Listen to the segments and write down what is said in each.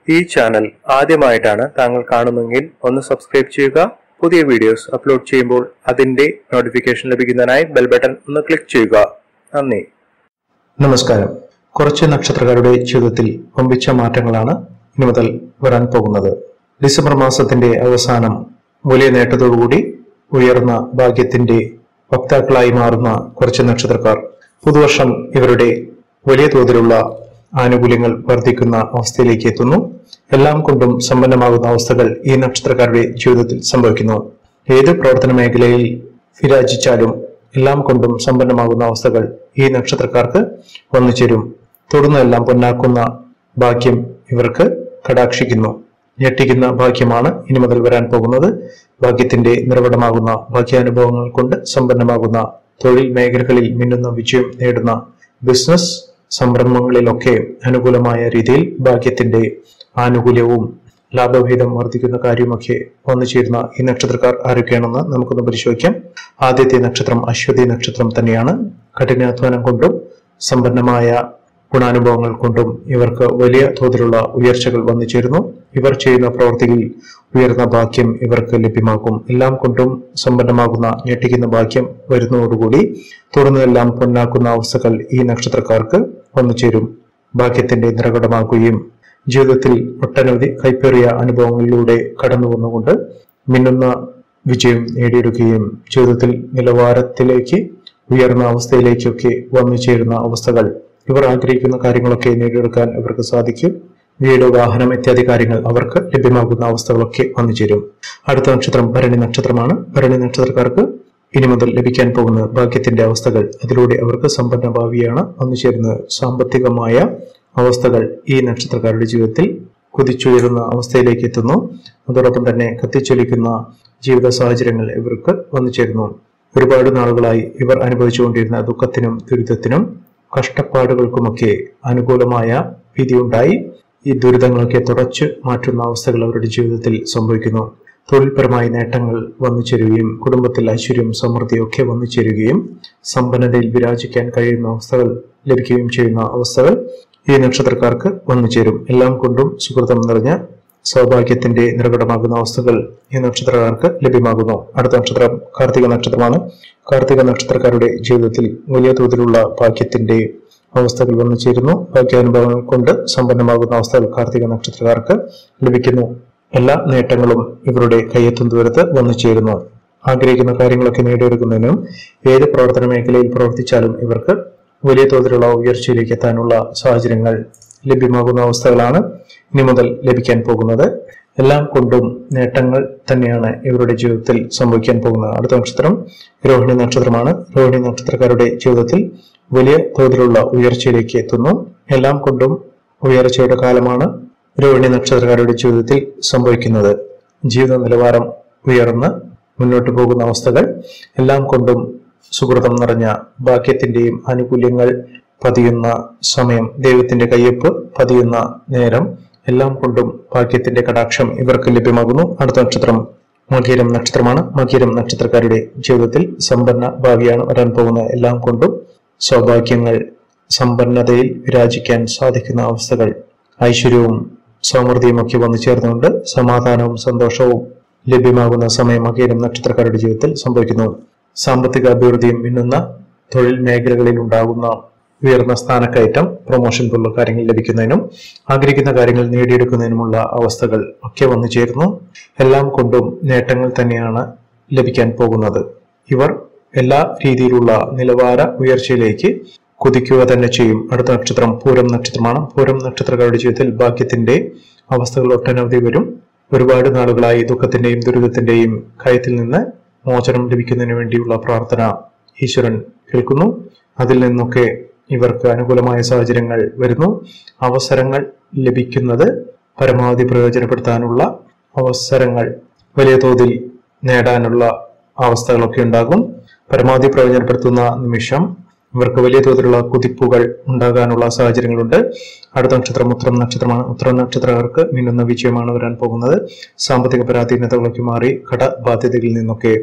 ഈ ചാനൽ ആദ്യമായിട്ടാണ് താങ്കൾ കാണുന്നതെങ്കിൽ ഒന്ന് സബ്സ്ക്രൈബ് ചെയ്യുക. പുതിയ വീഡിയോസ് അപ്ലോഡ് ചെയ്യുമ്പോൾ അതിന്റെ നോട്ടിഫിക്കേഷൻ ലഭിക്കുന്നതിനായി ബെൽ ബട്ടൺ ഒന്ന് ക്ലിക്ക് ചെയ്യുക. നന്ദി. നമസ്കാരം. കുറച്ച് നക്ഷത്രക്കാരുടെ ജീവിതത്തിൽ വമ്പിച്ച മാറ്റങ്ങളാണ് ഇനി മുതൽ വരാൻ പോകുന്നത്. ഡിസംബർ മാസത്തിന്റെ അവസാനം വലിയ നേട്ടത്തോടുകൂടി ഉയർന്ന ഭാഗ്യത്തിന്റെ വക്താക്കളായി മാറുന്ന കുറച്ച് നക്ഷത്രക്കാർ പുതുവർഷം ഇവരുടെ വലിയ തോതിലുള്ള ആനുകൂല്യങ്ങൾ വർദ്ധിക്കുന്ന അവസ്ഥയിലേക്ക് എത്തുന്നു. എല്ലാം കൊണ്ടും സമ്പന്നമാകുന്ന അവസ്ഥകൾ ഈ നക്ഷത്രക്കാരുടെ ജീവിതത്തിൽ സംഭവിക്കുന്നു. ഏത് പ്രവർത്തന മേഖലയിൽ വിരാജിച്ചാലും എല്ലാം കൊണ്ടും സമ്പന്നമാകുന്ന അവസ്ഥകൾ ഈ നക്ഷത്രക്കാർക്ക് വന്നു ചേരും. തുടർന്ന് എല്ലാം പൊന്നാക്കുന്ന ഭാഗ്യം ഇവർക്ക് കടാക്ഷിക്കുന്നു. ഞെട്ടിക്കുന്ന ഭാഗ്യമാണ് ഇനി മുതൽ വരാൻ പോകുന്നത്. ഭാഗ്യത്തിന്റെ നിറവിടമാകുന്ന ഭാഗ്യാനുഭവങ്ങൾ കൊണ്ട് സമ്പന്നമാകുന്ന തൊഴിൽ മേഖലകളിൽ മിന്നുന്ന വിജയം നേടുന്ന ബിസിനസ് സംരംഭങ്ങളിലൊക്കെ അനുകൂലമായ രീതിയിൽ ഭാഗ്യത്തിന്റെ ആനുകൂല്യവും ലാഭവിഹിതം വർദ്ധിക്കുന്ന കാര്യമൊക്കെ വന്നു ചേരുന്ന ഈ നക്ഷത്രക്കാർ ആരൊക്കെയാണെന്ന് നമുക്കൊന്ന് പരിശോധിക്കാം. ആദ്യത്തെ നക്ഷത്രം അശ്വതി നക്ഷത്രം തന്നെയാണ്. കഠിനാധ്വാനം കൊണ്ടും സമ്പന്നമായ ഗുണാനുഭവങ്ങൾ കൊണ്ടും ഇവർക്ക് വലിയ തോതിലുള്ള ഉയർച്ചകൾ വന്നു ചേരുന്നു. ഇവർ ചെയ്യുന്ന പ്രവൃത്തിയിൽ ഉയർന്ന ഭാഗ്യം ഇവർക്ക് ലഭ്യമാക്കും. എല്ലാം കൊണ്ടും സമ്പന്നമാകുന്ന ഞെട്ടിക്കുന്ന ഭാഗ്യം വരുന്നതോടുകൂടി തുടർന്ന് എല്ലാം പൊന്നാക്കുന്ന അവസ്ഥകൾ ഈ നക്ഷത്രക്കാർക്ക് വന്നു ചേരും. ഭാഗ്യത്തിന്റെ നിറകടമാക്കുകയും ജീവിതത്തിൽ ഒട്ടനവധി കൈപ്പേറിയ അനുഭവങ്ങളിലൂടെ കടന്നു വന്നുകൊണ്ട് മിന്നുന്ന വിജയം നേടിയെടുക്കുകയും ജീവിതത്തിൽ നിലവാരത്തിലേക്ക് ഉയർന്ന അവസ്ഥയിലേക്കൊക്കെ വന്നു ചേരുന്ന അവസ്ഥകൾ ഇവർ ആഗ്രഹിക്കുന്ന കാര്യങ്ങളൊക്കെ നേടിയെടുക്കാൻ ഇവർക്ക് സാധിക്കും. വീട്, വാഹനം ഇത്യാദി കാര്യങ്ങൾ അവർക്ക് ലഭ്യമാകുന്ന അവസ്ഥകളൊക്കെ വന്നു ചേരും. അടുത്ത നക്ഷത്രം ഭരണി നക്ഷത്രമാണ്. ഭരണി നക്ഷത്രക്കാർക്ക് ഇനി മുതൽ ലഭിക്കാൻ പോകുന്ന ഭാഗ്യത്തിന്റെ അവസ്ഥകൾ അതിലൂടെ അവർക്ക് സമ്പന്ന ഭാവിയാണ് വന്നു ചേരുന്നത്. സാമ്പത്തികമായ അവസ്ഥകൾ ഈ നക്ഷത്രക്കാരുടെ ജീവിതത്തിൽ കുതിച്ചുയരുന്ന അവസ്ഥയിലേക്ക് എത്തുന്നു. അതോടൊപ്പം തന്നെ കത്തിച്ചൊലിക്കുന്ന ജീവിത സാഹചര്യങ്ങൾ ഇവർക്ക് വന്നു ചേരുന്നു. ഒരുപാട് നാളുകളായി ഇവർ അനുഭവിച്ചുകൊണ്ടിരുന്ന ദുഃഖത്തിനും ദുരിതത്തിനും കഷ്ടപ്പാടുകൾക്കുമൊക്കെ അനുകൂലമായ വിധിയുണ്ടായി ഈ ദുരിതങ്ങളൊക്കെ തുടച്ചു മാറ്റുന്ന അവസ്ഥകൾ അവരുടെ ജീവിതത്തിൽ സംഭവിക്കുന്നു. തൊഴിൽപരമായ നേട്ടങ്ങൾ വന്നു ചേരുകയും കുടുംബത്തിൽ ഐശ്വര്യം സമൃദ്ധിയൊക്കെ വന്നു ചേരുകയും സമ്പന്നതയിൽ വിരാജിക്കാൻ കഴിയുന്ന അവസ്ഥകൾ ലഭിക്കുകയും ചെയ്യുന്ന അവസ്ഥകൾ ഈ നക്ഷത്രക്കാർക്ക് വന്നു ചേരും. എല്ലാം കൊണ്ടും സുഹൃതം നിറഞ്ഞ സൗഭാഗ്യത്തിന്റെ നിറകടമാകുന്ന അവസ്ഥകൾ ഈ നക്ഷത്രക്കാർക്ക് ലഭ്യമാകുന്നു. അടുത്ത നക്ഷത്രം കാർത്തിക നക്ഷത്രമാണ്. കാർത്തിക നക്ഷത്രക്കാരുടെ ജീവിതത്തിൽ വലിയ തോതിലുള്ള ഭാഗ്യത്തിന്റെ അവസ്ഥകൾ വന്നു ചേരുന്നു. ഭാഗ്യാനുഭവങ്ങൾ കൊണ്ട് സമ്പന്നമാകുന്ന അവസ്ഥകൾ കാർത്തിക നക്ഷത്രക്കാർക്ക് ലഭിക്കുന്നു. എല്ലാ നേട്ടങ്ങളും ഇവരുടെ കയ്യെത്തും ദൂരത്ത് വന്നു ചേരുന്നു. ആഗ്രഹിക്കുന്ന കാര്യങ്ങളൊക്കെ നേടിയെടുക്കുന്നതിനും ഏത് പ്രവർത്തന മേഖലയിൽ പ്രവർത്തിച്ചാലും ഇവർക്ക് വലിയ തോതിലുള്ള ഉയർച്ചയിലേക്ക് എത്താനുള്ള സാഹചര്യങ്ങൾ ലഭ്യമാകുന്ന അവസ്ഥകളാണ് ഇനി മുതൽ ലഭിക്കാൻ പോകുന്നത്. എല്ലാം കൊണ്ടും നേട്ടങ്ങൾ തന്നെയാണ് ഇവരുടെ ജീവിതത്തിൽ സംഭവിക്കാൻ പോകുന്നത്. അടുത്ത നക്ഷത്രം രോഹിണി നക്ഷത്രമാണ്. രോഹിണി നക്ഷത്രക്കാരുടെ ജീവിതത്തിൽ വലിയ തോതിലുള്ള ഉയർച്ചയിലേക്ക് എത്തുന്നു. എല്ലാം കൊണ്ടും ഉയർച്ചയുടെ കാലമാണ് രോഹിണി നക്ഷത്രക്കാരുടെ ജീവിതത്തിൽ സംഭവിക്കുന്നത്. ജീവിത നിലവാരം ഉയർന്ന് മുന്നോട്ട് പോകുന്ന അവസ്ഥകൾ എല്ലാം കൊണ്ടും സുഹൃതം നിറഞ്ഞ ഭാഗ്യത്തിന്റെയും ആനുകൂല്യങ്ങൾ പതിയുന്ന സമയം, ദൈവത്തിന്റെ കയ്യൊപ്പ് പതിയുന്ന നേരം, എല്ലാം കൊണ്ടും ഭാഗ്യത്തിന്റെ കടാക്ഷം ഇവർക്ക് ലഭ്യമാകുന്നു. അടുത്ത നക്ഷത്രം മകീരം നക്ഷത്രമാണ്. മകീരം നക്ഷത്രക്കാരുടെ ജീവിതത്തിൽ സമ്പന്ന ഭാവിയാണ് വരാൻ പോകുന്നത്. എല്ലാം കൊണ്ടും സൗഭാഗ്യങ്ങൾ, സമ്പന്നതയിൽ വിരാജിക്കാൻ സാധിക്കുന്ന അവസ്ഥകൾ, ഐശ്വര്യവും സമൃദ്ധിയും ഒക്കെ വന്നു ചേർന്നുകൊണ്ട് സമാധാനവും സന്തോഷവും ലഭ്യമാകുന്ന സമയം മകീരം നക്ഷത്രക്കാരുടെ ജീവിതത്തിൽ സംഭവിക്കുന്നു. സാമ്പത്തിക അഭിവൃദ്ധിയും മിന്നുന്ന തൊഴിൽ മേഖലകളിൽ ഉണ്ടാകുന്ന ഉയർന്ന സ്ഥാനക്കയറ്റം, പ്രൊമോഷൻ പോലുള്ള കാര്യങ്ങൾ ലഭിക്കുന്നതിനും ആഗ്രഹിക്കുന്ന കാര്യങ്ങൾ നേടിയെടുക്കുന്നതിനുമുള്ള അവസ്ഥകൾ ഒക്കെ വന്നു ചേരുന്നു. എല്ലാം കൊണ്ടും നേട്ടങ്ങൾ തന്നെയാണ് ലഭിക്കാൻ പോകുന്നത്. ഇവർ എല്ലാ രീതിയിലുള്ള നിലവാര ഉയർച്ചയിലേക്ക് കുതിക്കുക തന്നെ ചെയ്യും. അടുത്ത നക്ഷത്രം പൂരം നക്ഷത്രമാണ്. പൂരം നക്ഷത്രക്കാരുടെ ജീവിതത്തിൽ ഭാഗ്യത്തിന്റെ അവസ്ഥകൾ ഒട്ടനവധി വരും. ഒരുപാട് നാളുകളായി ദുഃഖത്തിന്റെയും ദുരിതത്തിന്റെയും കയത്തിൽ നിന്ന് മോചനം ലഭിക്കുന്നതിന് വേണ്ടിയുള്ള പ്രാർത്ഥന ഈശ്വരൻ കേൾക്കുന്നു. അതിൽ നിന്നൊക്കെ ഇവർക്ക് അനുകൂലമായ സാഹചര്യങ്ങൾ വരുന്നു. അവസരങ്ങൾ ലഭിക്കുന്നത് പരമാവധി പ്രയോജനപ്പെടുത്താനുള്ള അവസരങ്ങൾ വലിയ തോതിൽ നേടാനുള്ള അവസ്ഥകളൊക്കെ ഉണ്ടാകും. പരമാവധി പ്രയോജനപ്പെടുത്തുന്ന നിമിഷം ഇവർക്ക് വലിയ തോതിലുള്ള കുതിപ്പുകൾ ഉണ്ടാകാനുള്ള സാഹചര്യങ്ങളുണ്ട്. അടുത്ത നക്ഷത്രം ഉത്രം നക്ഷത്രമാണ്. ഉത്രം നക്ഷത്രക്കാർക്ക് മിന്നുന്ന വിജയമാണ് വരാൻ പോകുന്നത്. സാമ്പത്തിക പരാധീനതകളൊക്കെ മാറി കടബാധ്യതകളിൽ നിന്നൊക്കെ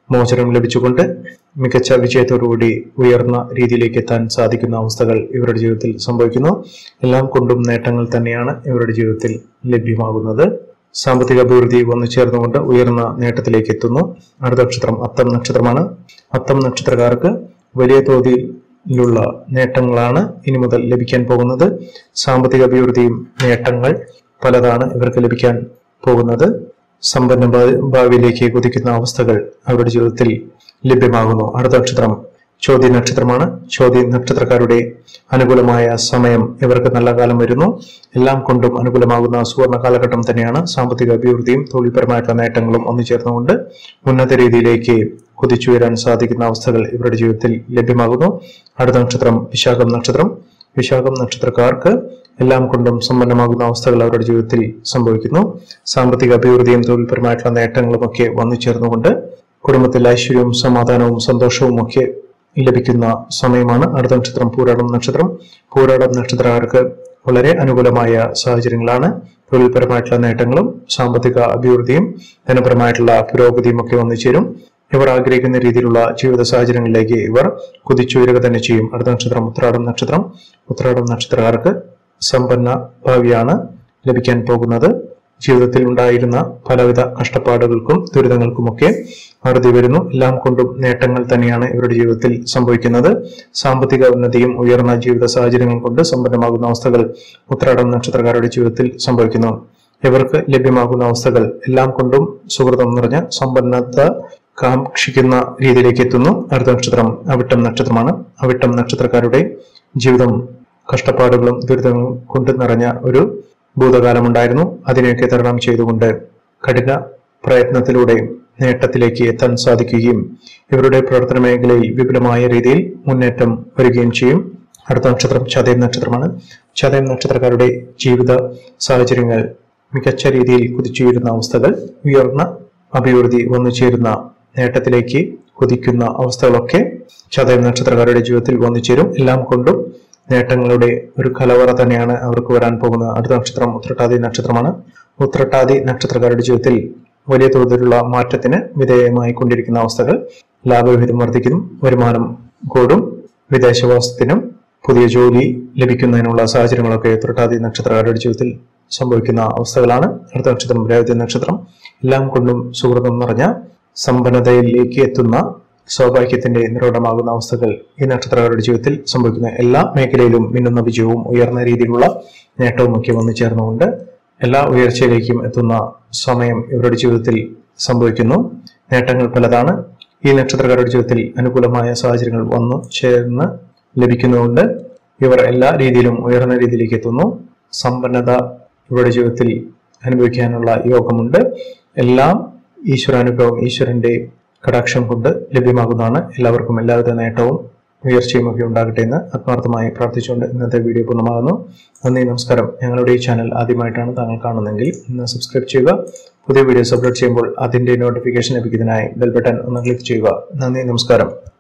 മോചനം ലഭിച്ചുകൊണ്ട് മികച്ച വിജയത്തോടുകൂടി ഉയർന്ന രീതിയിലേക്ക് എത്താൻ സാധിക്കുന്ന അവസ്ഥകൾ ഇവരുടെ ജീവിതത്തിൽ സംഭവിക്കുന്നു. എല്ലാം കൊണ്ടും നേട്ടങ്ങൾ തന്നെയാണ് ഇവരുടെ ജീവിതത്തിൽ ലഭ്യമാകുന്നത്. സാമ്പത്തിക അഭിവൃദ്ധി വന്നു ചേർന്നുകൊണ്ട് ഉയർന്ന നേട്ടത്തിലേക്ക് എത്തുന്നു. അടുത്ത നക്ഷത്രം അത്തം നക്ഷത്രമാണ്. അത്തം നക്ഷത്രക്കാർക്ക് വലിയ തോതിലുള്ള നേട്ടങ്ങളാണ് ഇനി മുതൽ ലഭിക്കാൻ പോകുന്നത്. സാമ്പത്തിക അഭിവൃദ്ധിയും നേട്ടങ്ങൾ പലതാണ് ഇവർക്ക് ലഭിക്കാൻ പോകുന്നത്. സമ്പന്ന ഭാവിയിലേക്ക് കുതിക്കുന്ന അവസ്ഥകൾ അവരുടെ ജീവിതത്തിൽ ലഭ്യമാകുന്നു. അടുത്ത നക്ഷത്രം ചോതി നക്ഷത്രമാണ്. ചോതി നക്ഷത്രക്കാരുടെ അനുകൂലമായ സമയം ഇവർക്ക് നല്ല കാലം വരുന്നു. എല്ലാം കൊണ്ടും അനുകൂലമാകുന്ന സുവർണ കാലഘട്ടം തന്നെയാണ്. സാമ്പത്തിക അഭിവൃദ്ധിയും തൊഴിൽപരമായിട്ടുള്ള നേട്ടങ്ങളും ഒന്നു ചേർന്നുകൊണ്ട് ഉന്നത രീതിയിലേക്ക് കുതിച്ചുയരാൻ സാധിക്കുന്ന അവസ്ഥകൾ ഇവരുടെ ജീവിതത്തിൽ ലഭ്യമാകുന്നു. അടുത്ത നക്ഷത്രം വിശാഖം നക്ഷത്രം. വിശാഖം നക്ഷത്രക്കാർക്ക് എല്ലാം കൊണ്ടും സമ്പന്നമാകുന്ന അവസ്ഥകൾ അവരുടെ ജീവിതത്തിൽ സംഭവിക്കുന്നു. സാമ്പത്തിക അഭിവൃദ്ധിയും തൊഴിൽപരമായിട്ടുള്ള നേട്ടങ്ങളും ഒക്കെ വന്നു ചേർന്നുകൊണ്ട് കുടുംബത്തിൽ ഐശ്വര്യവും സമാധാനവും സന്തോഷവും ഒക്കെ ലഭിക്കുന്ന സമയമാണ്. അടുത്ത നക്ഷത്രം പൂരാടം നക്ഷത്രം. പൂരാടം നക്ഷത്രക്കാർക്ക് വളരെ അനുകൂലമായ സാഹചര്യങ്ങളാണ്. തൊഴിൽപരമായിട്ടുള്ള നേട്ടങ്ങളും സാമ്പത്തിക അഭിവൃദ്ധിയും ധനപരമായിട്ടുള്ള പുരോഗതിയും ഒക്കെ വന്നു ചേരും. ഇവർ ആഗ്രഹിക്കുന്ന രീതിയിലുള്ള ജീവിത സാഹചര്യങ്ങളിലേക്ക് ഇവർ കുതിച്ചുയരുക തന്നെ ചെയ്യും. അടുത്ത നക്ഷത്രം ഉത്രാടം നക്ഷത്രം. ഉത്രാടം നക്ഷത്രക്കാർക്ക് സമ്പന്ന ഭാവിയാണ് ലഭിക്കാൻ പോകുന്നത്. ജീവിതത്തിൽ ഉണ്ടായിരുന്ന പലവിധ കഷ്ടപ്പാടുകൾക്കും ദുരിതങ്ങൾക്കുമൊക്കെ അറുതി വരുന്നു. എല്ലാം കൊണ്ടും നേട്ടങ്ങൾ തന്നെയാണ് ഇവരുടെ ജീവിതത്തിൽ സംഭവിക്കുന്നത്. സാമ്പത്തിക ഉന്നതിയും ഉയർന്ന ജീവിത സാഹചര്യങ്ങൾ കൊണ്ട് സമ്പന്നമാകുന്ന അവസ്ഥകൾ ഉത്രാടം നക്ഷത്രക്കാരുടെ ജീവിതത്തിൽ സംഭവിക്കുന്നു. ഇവർക്ക് ലഭ്യമാകുന്ന അവസ്ഥകൾ എല്ലാം കൊണ്ടും സുഹൃതം നിറഞ്ഞ സമ്പന്നത കാക്ഷിക്കുന്ന രീതിയിലേക്ക് എത്തുന്നു. അടുത്ത നക്ഷത്രം അവിട്ടം നക്ഷത്രമാണ്. അവിട്ടം നക്ഷത്രക്കാരുടെ ജീവിതം കഷ്ടപ്പാടുകളും ദുരിതങ്ങളും കൊണ്ട് നിറഞ്ഞ ഒരു ഭൂതകാലമുണ്ടായിരുന്നു. അതിനെയൊക്കെ തരണം ചെയ്തുകൊണ്ട് കഠിന പ്രയത്നത്തിലൂടെ നേട്ടത്തിലേക്ക് എത്താൻ സാധിക്കുകയും ഇവരുടെ പ്രവർത്തന മേഖലയിൽ വിപുലമായ രീതിയിൽ മുന്നേറ്റം വരികയും ചെയ്യും. അടുത്ത നക്ഷത്രം ചതയം നക്ഷത്രമാണ്. ചതയം നക്ഷത്രക്കാരുടെ ജീവിത സാഹചര്യങ്ങൾ മികച്ച രീതിയിൽ കുതിച്ചുയരുന്ന അവസ്ഥകൾ, ഉയർന്ന അഭിവൃദ്ധി വന്നു ചേരുന്ന നേട്ടത്തിലേക്ക് കുതിക്കുന്ന അവസ്ഥകളൊക്കെ ചതയം നക്ഷത്രക്കാരുടെ ജീവിതത്തിൽ വന്നു ചേരും. എല്ലാം കൊണ്ടും നേട്ടങ്ങളുടെ ഒരു കലവറ തന്നെയാണ് അവർക്ക് വരാൻ പോകുന്നത്. അടുത്ത നക്ഷത്രം ഉത്രട്ടാതി നക്ഷത്രമാണ്. ഉത്രട്ടാതി നക്ഷത്രക്കാരുടെ ജീവിതത്തിൽ വലിയ തോതിലുള്ള മാറ്റത്തിന് വിധേയമായി കൊണ്ടിരിക്കുന്ന അവസ്ഥകൾ, ലാഭവിഹിതം വർദ്ധിക്കും, വരുമാനം കൂടും, വിദേശവാസത്തിനും പുതിയ ജോലി ലഭിക്കുന്നതിനുള്ള സാഹചര്യങ്ങളൊക്കെ ഉത്രട്ടാതി നക്ഷത്രക്കാരുടെ ജീവിതത്തിൽ സംഭവിക്കുന്ന അവസ്ഥകളാണ്. അടുത്ത നക്ഷത്രം രേവതി നക്ഷത്രം. എല്ലാം കൊണ്ടും സുഹൃതം നിറഞ്ഞ സമ്പന്നതയിലേക്ക് എത്തുന്ന സൗഭാഗ്യത്തിന്റെ നിറവിടമാകുന്ന അവസ്ഥകൾ ഈ നക്ഷത്രക്കാരുടെ ജീവിതത്തിൽ സംഭവിക്കുന്ന എല്ലാ മേഖലയിലും മിന്നുന്ന വിജയവും ഉയർന്ന രീതിയിലുള്ള നേട്ടവും ഒക്കെ വന്നു ചേർന്നുകൊണ്ട് എല്ലാ ഉയർച്ചയിലേക്കും എത്തുന്ന സമയം ഇവരുടെ ജീവിതത്തിൽ സംഭവിക്കുന്നു. നേട്ടങ്ങൾ പലതാണ്. ഈ നക്ഷത്രക്കാരുടെ ജീവിതത്തിൽ അനുകൂലമായ സാഹചര്യങ്ങൾ വന്നു ചേർന്ന് ലഭിക്കുന്നതുകൊണ്ട് ഇവർ എല്ലാ രീതിയിലും ഉയർന്ന രീതിയിലേക്ക് എത്തുന്നു. സമ്പന്നത ഇവരുടെ ജീവിതത്തിൽ അനുഭവിക്കാനുള്ള യോഗമുണ്ട്. എല്ലാം ഈശ്വരാനുഗ്രഹം, ഈശ്വരന്റെ കടാക്ഷം കൊണ്ട് ലഭ്യമാകുന്നതാണ്. എല്ലാവർക്കും എല്ലാവിധ നേട്ടവും ഉയർച്ചയും ഒക്കെ ഉണ്ടാകട്ടെ എന്ന് ആത്മാർത്ഥമായി പ്രാർത്ഥിച്ചുകൊണ്ട് ഇന്നത്തെ വീഡിയോ പൂർണ്ണമാകുന്നു. നന്ദി, നമസ്കാരം. ഞങ്ങളുടെ ഈ ചാനൽ ആദ്യമായിട്ടാണ് താങ്കൾ കാണുന്നതെങ്കിൽ ഇന്ന് സബ്സ്ക്രൈബ് ചെയ്യുക. പുതിയ വീഡിയോസ് അപ്ലോഡ് ചെയ്യുമ്പോൾ അതിന്റെ നോട്ടിഫിക്കേഷൻ ലഭിക്കുന്നതിനായി ബെൽ ബട്ടൺ ഒന്ന് ക്ലിക്ക് ചെയ്യുക. നന്ദി, നമസ്കാരം.